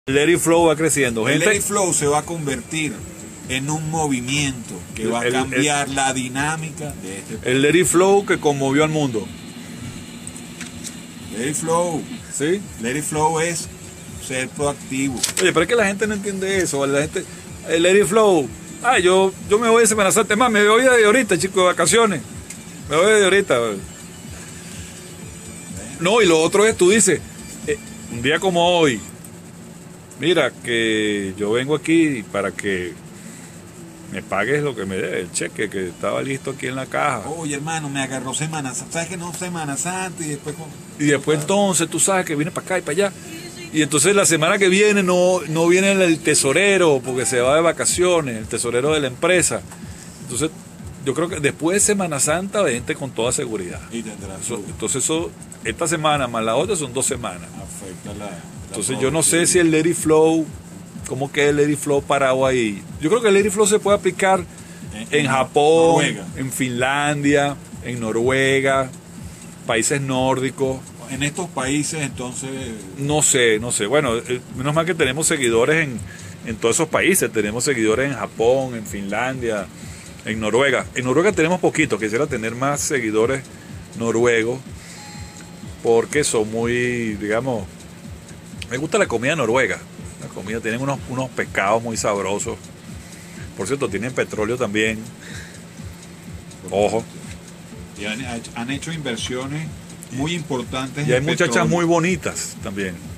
El Let It Flow va creciendo. El Gente, Let It Flow se va a convertir en un movimiento que va a cambiar la dinámica de este país. el Let It Flow que conmovió al mundo. Let It Flow. ¿Sí? Let It Flow es ser proactivo. Oye, pero es que la gente no entiende eso, ¿vale? La gente, el Let It Flow. Ah, yo me voy de Semana Santa. Más, me voy de ahorita, chicos, de vacaciones. Me voy de ahorita. No, y lo otro es, tú dices, un día como hoy, mira, que yo vengo aquí para que me pagues lo que me dé, el cheque que estaba listo aquí en la caja. Oye, hermano, me agarró Semana Santa. ¿Sabes que no Semana Santa? Y después entonces tú sabes que viene para acá y para allá. Y entonces la semana que viene no viene el tesorero porque se va de vacaciones, el tesorero de la empresa. Entonces yo creo que después de Semana Santa vente con toda seguridad. Y tendrá Entonces eso, esta semana más la otra son 2 semanas. afecta la Entonces yo no sé si el Let It Flow, ¿cómo queda el Let It Flow parado ahí? Yo creo que el Let It Flow se puede aplicar en Japón, Noruega. en Finlandia, en Noruega, países nórdicos. En estos países, entonces... No sé. Bueno, menos mal que tenemos seguidores en todos esos países. Tenemos seguidores en Japón, en Finlandia, en Noruega. En Noruega tenemos poquito. Quisiera tener más seguidores noruegos porque son muy, digamos... Me gusta la comida noruega. La comida, tienen unos pescados muy sabrosos. Por cierto, tienen petróleo también. Ojo. Y han hecho inversiones muy importantes. Y hay en muchachas petróleo. muy bonitas también.